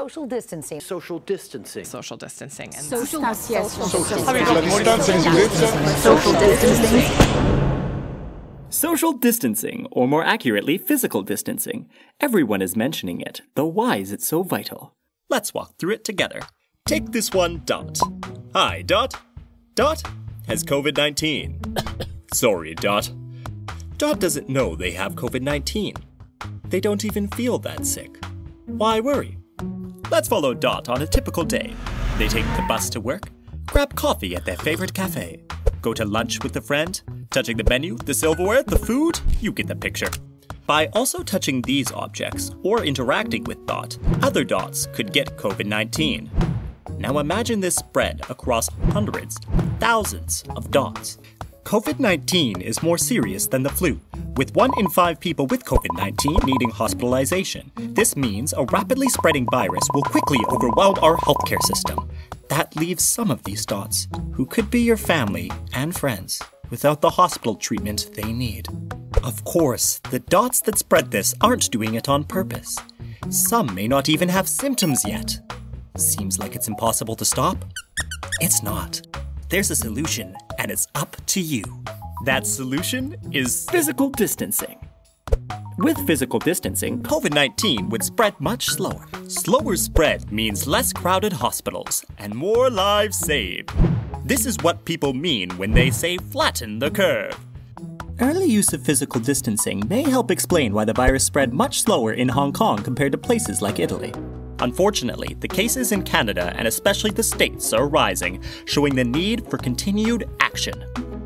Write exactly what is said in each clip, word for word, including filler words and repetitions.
social distancing. Social distancing. Social distancing. And Social social, social distancing. Social distancing, or more accurately, physical distancing. Everyone is mentioning it, though why is it so vital? Let's walk through it together. Take this one, Dot. Hi, Dot. Dot has COVID nineteen. Sorry, Dot. Dot doesn't know they have COVID nineteen. They don't even feel that sick. Why worry? Let's follow Dot on a typical day. They take the bus to work, grab coffee at their favorite cafe, go to lunch with a friend, touching the menu, the silverware, the food, you get the picture. By also touching these objects or interacting with Dot, other Dots could get COVID nineteen. Now imagine this spread across hundreds, thousands of Dots. COVID nineteen is more serious than the flu, with one in five people with COVID nineteen needing hospitalization. This means a rapidly spreading virus will quickly overwhelm our healthcare system. That leaves some of these Dots, who could be your family and friends, without the hospital treatment they need. Of course, the Dots that spread this aren't doing it on purpose. Some may not even have symptoms yet. Seems like it's impossible to stop? It's not. There's a solution, and it's up to you. That solution is Physical distancing. With physical distancing, COVID nineteen would spread much slower. Slower spread means less crowded hospitals and more lives saved. This is what people mean when they say flatten the curve. early use of physical distancing may help explain why the virus spread much slower in Hong Kong compared to places like Italy. Unfortunately, the cases in Canada and especially the States are rising, showing the need for continued action.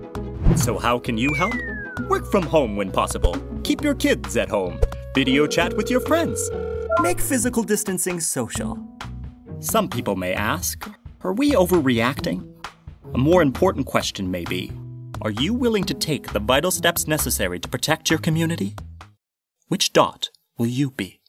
So how can you help? Work from home when possible. Keep your kids at home. Video chat with your friends. Make physical distancing social. Some people may ask, are we overreacting? A more important question may be, are you willing to take the vital steps necessary to protect your community? Which dot will you be?